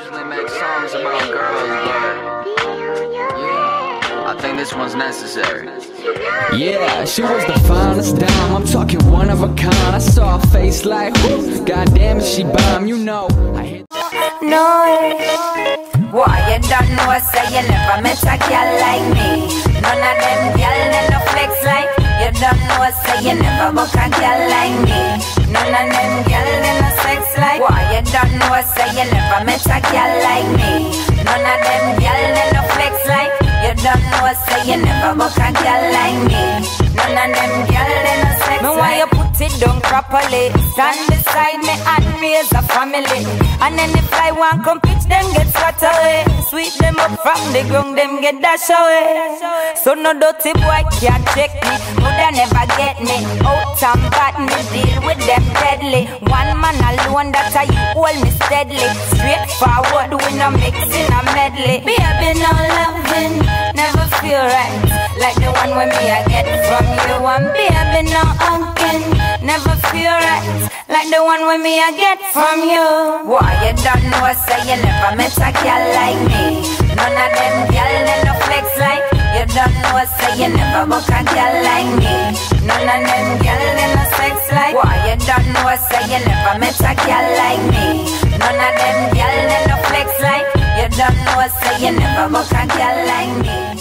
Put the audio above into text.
usually make songs about girls, but yeah, I think this one's necessary. Yeah, she was the finest dime, I'm talking one of a kind. I saw her face like, whoo, goddamn it, she bomb, you know. No, why you don't know, say you never met a girl like me. None of them girl, they no flex like. You don't know, say you never book a girl like me. None of them girl, they no sex like. Why you don't know, say you never met a girl like me. None of them girl, they no flex like. You don't know, say you never book a girl like me. None of them girl, they no sex like. Why you put it down properly? Stand beside me and raise a family. And then if I want come pitch, them get swept away. Sweep them up from the ground, them get dash away. So no dirty boy can't check me. Woulda never get me. Out and bad me deal with them deadly. One man alone that I you hold me steadily. Straight forward we no mixing a medley. Baby no loving, never feel right like the one with me I get from you. And baby no hugging, never feel right like the one with me I get from you. Why you don't know, say you never met a girl like me. None of them girl they no flex like. You don't know, say you never book a girl like me. None of them girl they no sex like. Why you don't know, say you never met a girl like me. None of them girl they no flex like. You don't know, say you never book a girl like me.